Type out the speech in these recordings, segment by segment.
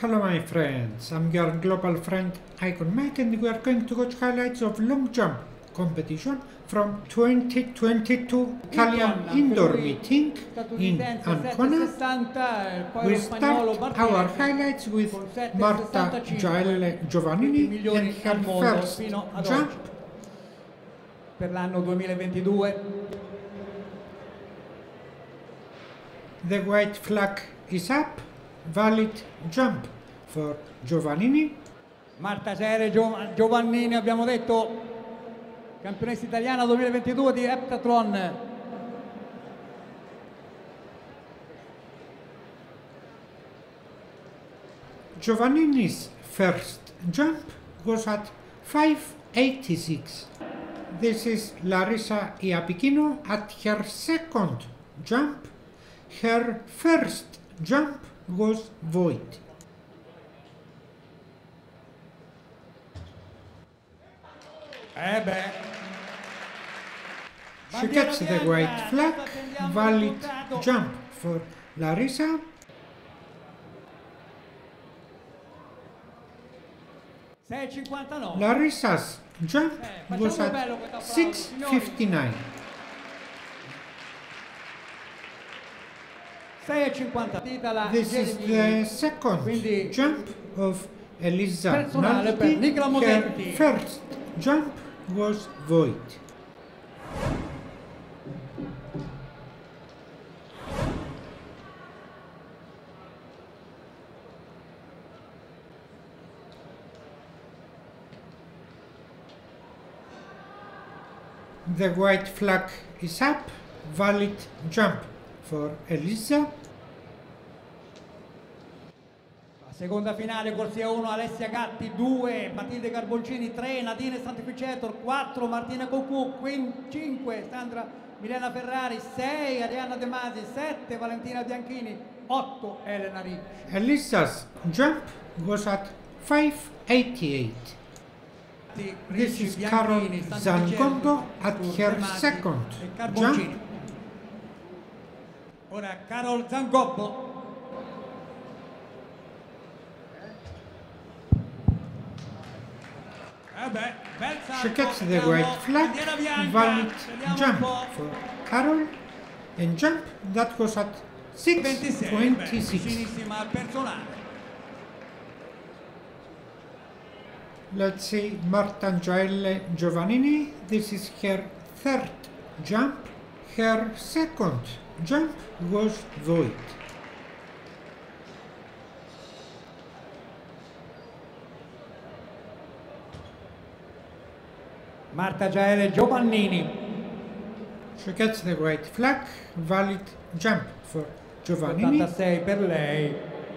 Hello my friends, I'm your global friend Icon Mike and we are going to watch highlights of long jump competition from 2022 Italian indoor meeting in Ancona. We start our highlights with Marta Giovannini and her first jump. Per l'anno 2022. The white flag is up. Valid jump for Giovannini. Marta Giovannini, abbiamo detto, campionessa italiana 2022 di heptathlon. Giovannini's first jump was at 5.86. This is Larissa Iapicchino at her second jump. Her first jump was void. She gets the white flag, valid jump for Larissa. Larissa's jump was at 6.59. This is the second jump of Elisa Naldi. Her first jump was void. The white flag is up, valid jump for Elisa. Seconda finale, corsia 1, Alessia Gatti, 2, Matilde Garboncini, 3, Nadine Santificetor, 4, Martina Cocu, 5, Sandra Milena Ferrari, 6, Arianna De Masi, 7, Valentina Bianchini, 8, Elena Ricci. Elisa's jump was at 5.88. This is Carol Zangondo at her second jump. Ora Carol Zangobbo. She gets the white flag, valid jump for Carol, and jump that was at 6.26. Let's see Marta Giovannini. This is her third jump. Her second jump was void. Marta Giovannini. She gets the white flag, valid jump for Giovannini. 86 per lei.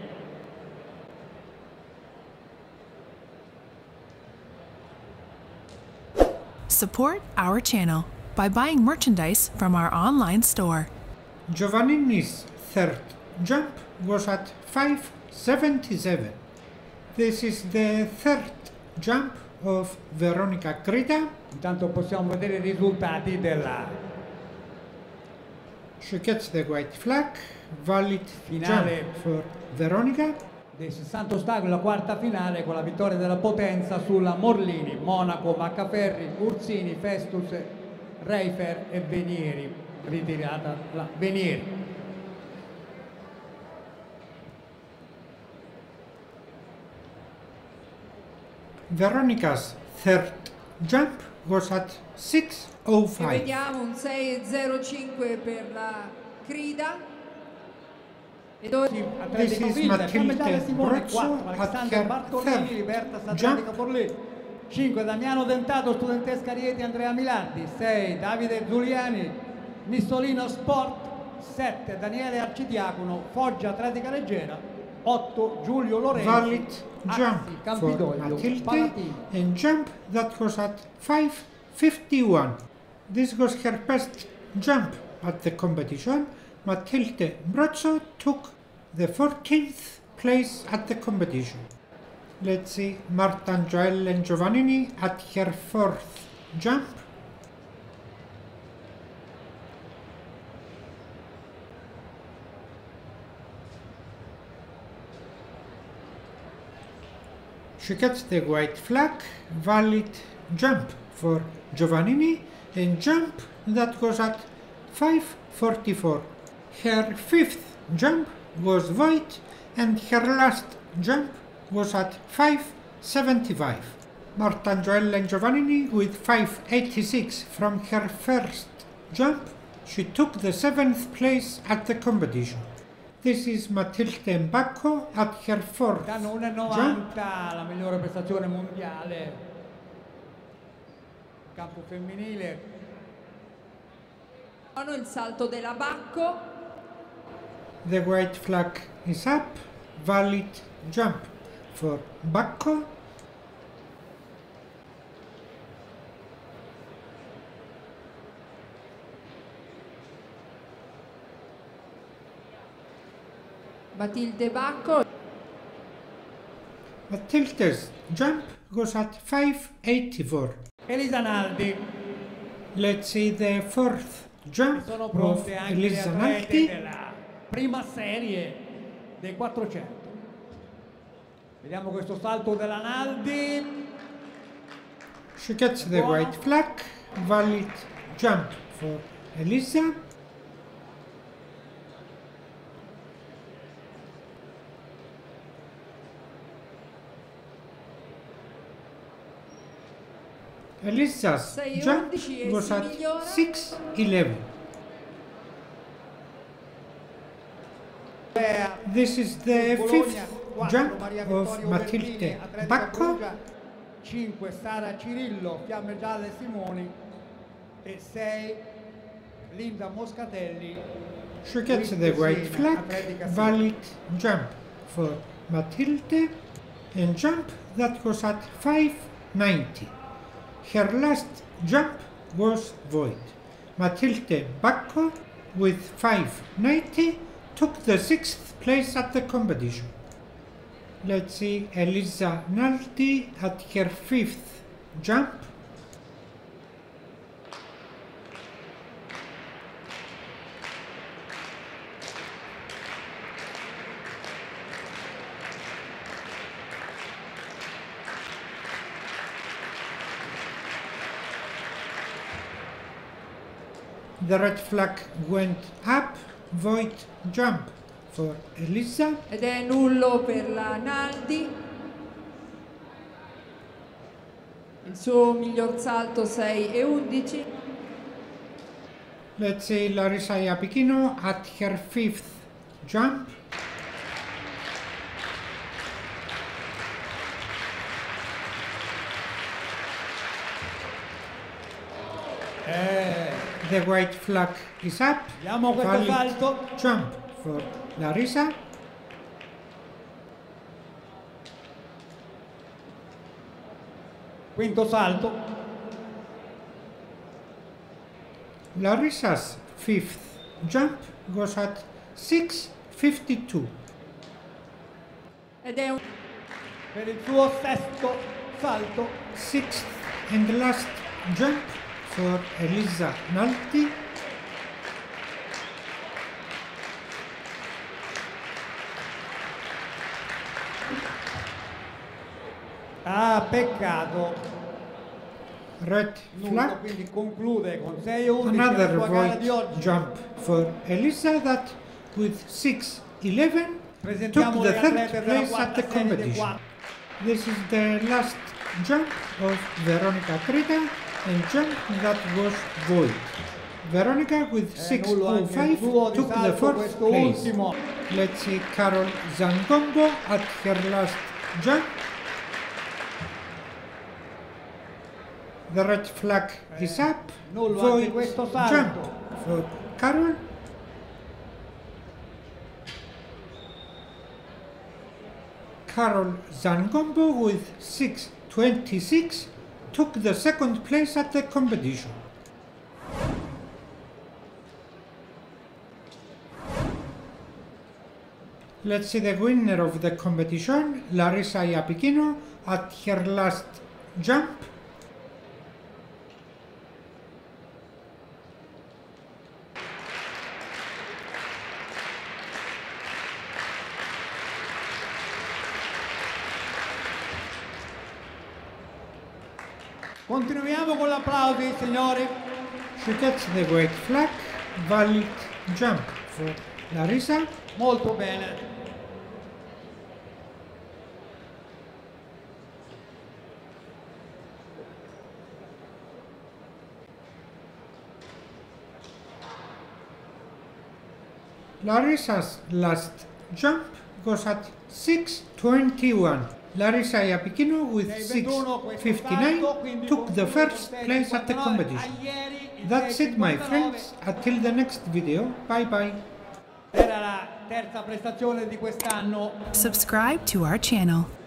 Support our channel by buying merchandise from our online store. Giovannini's third jump was at 5.77. This is the third jump of Veronica Grida. Intanto possiamo vedere i risultati della She gets the white flag, valid finale jump for Veronica. Del 60 ostacoli, la quarta finale con la vittoria della Potenza sulla Morlini, Monaco, Maccaferri, Ursini, Festus, Reifer e Venieri. Ritirata la Venieri. Veronica's third jump was at 6.05. Vediamo un 6.05 per la Grida. This is Matilde Brozzo at her third jump. 5 Damiano Dentato, studentesca Rieti, Andrea Milardi. 6 Davide Giuliani, Nissolino Sport. 7 Daniele Arcidiacono, Foggia Atletica Leggera. 8 Giulio Lorenzi, valid jump for Matilde and jump that was at 5.51. This was her best jump at the competition. Matilde Brozzo took the 14th place at the competition. Let's see Marta Giovannini at her fourth jump. She gets the white flag, valid jump for Giovannini, and jump that goes at 5:44. Her fifth jump was void, and her last jump was at 5:75. Martangioella and Giovannini with 5:86 from her first jump. She took the 7th place at the competition. This is Matilde Mbacco at her fourth danno 1,90, jump. la migliore prestazione mondiale. Campo femminile. Il salto della Bacco. The white flag is up, valid jump for Bacco. Matilde Bacco. Matilde's jump goes at 5:84. Elisa Naldi. Let's see the fourth jump Sono of pronte anche le Elisa atlete Naldi. della prima serie dei 400. Vediamo questo salto della Naldi. She gets the white flag, valid jump for Elisa. Elisa's jump 6:11 was si at migliora. 6:11. This is the fifth jump of Matilde Bacco. 5 Sara Cirillo, Fiamme Gialle Simoni e 6 Linda Moscatelli. She gets the white flag, valid jump for Matilde, and jump that goes at 5:90. Her last jump was void. Matilde Bacco with 5:90 took the 6th place at the competition. Let's see Elisa Naldi at her 5th jump. The red flag went up, void jump for Elisa. Ed è nullo per la Naldi. Il suo miglior salto 6:11. Let's see Larissa Iapichino at her 5th jump. The white flag is up. Vediamo questo Valid salto. jump for Larissa. Quinto salto. Larissa's 5th jump goes at 6:52. Ed è un Per il suo sesto salto. 6th and last jump for Elisa Naldi. Ah, peccato. Red Nullo, flag. quindi conclude con 6:11 la Another sua gara di void oggi. jump for Elisa that with 6:11 took Presentiamo the le 3rd atlete della place at the quarta serie dei competition. quattro. This is the last jump of Veronica Trita and jump that was void. Veronica with Nullo anche il 6:05 suo di took the salto, 4th questo place. ultimo. Let's see Carol Zangombo at her last jump. The red flag is up. nullo anche Void questo salto. jump for Carol. Carol Zangombo with 6:26 took the 2nd place at the competition. Let's see the winner of the competition, Larissa Iapichino, at her last jump. Continuiamo con l'applausi, signori. She gets the white flag, valid jump for Larissa. Molto bene. Larissa's last jump goes at 6:21. Larissa Iapicchino with 6:59 took the first place at the competition. That's it, my friends. Until the next video. Bye bye. Era la terza prestazione di quest'anno. Subscribe to our channel.